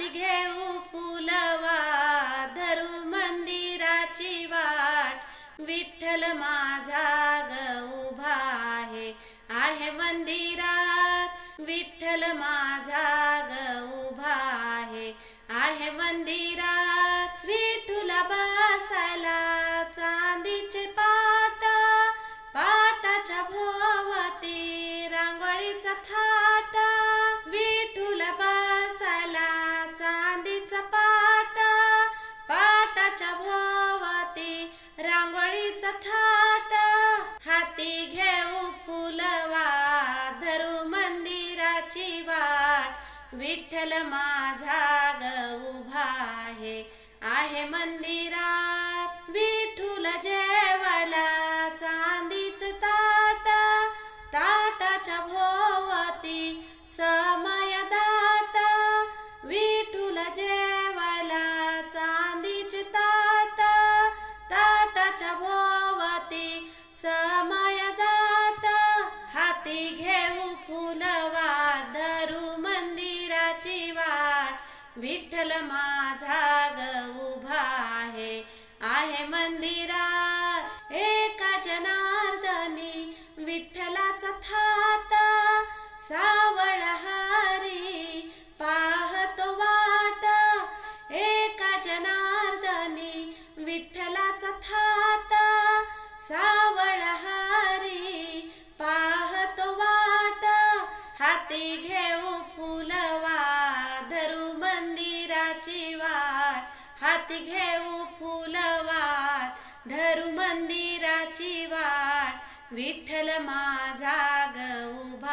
हाती घेऊ फुलवा धरू मंदिराची वाट विठ्ठल माझा ग उभा आहे मंदिरात विठ्ठल माझा ग उभा आहे मंदिरात विठुला बसायला चांदीचे पाट पाटाच्या भोवती रांगोळीचा थाट विठुला बसायला चांदीचा पाट पाटाच्या भोवती रांगोळीचा थाट हाती घेऊ फुलवा धरू मंदिराची वाट विठ्ठल माझा ग उभा आहे मंदिरात विठुला जेवायला चांदीचं ताट ताटाच्या भोवती समय दाट विठुला जेवायला चांदीचे ताट ताटाच्या भोवती समय दाट हाती घेऊ फुलवा धरू मंदिराची वाट विठ्ठल माझा ग उभा आहे मंदिरात एका जनार्दनी विठ्ठलाचा थाट सावळ हरी पाहतो वाट एका जनार्दनी विठ्ठलाचा थाट सावळ हरी पाहतो वाट हाती घेऊ फुलवा धरू मंदिराची वाट हाती घेऊ फुलवा धरू मंदिराची वाट विठ्ठल माझा ग उभा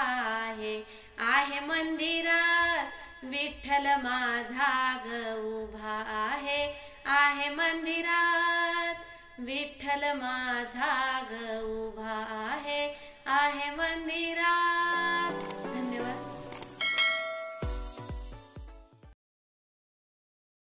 आहे मंदिरात विठ्ठल माझा ग उभा आहे मंदिरात विठ्ठल माझा ग उभा आहे मंदिरात।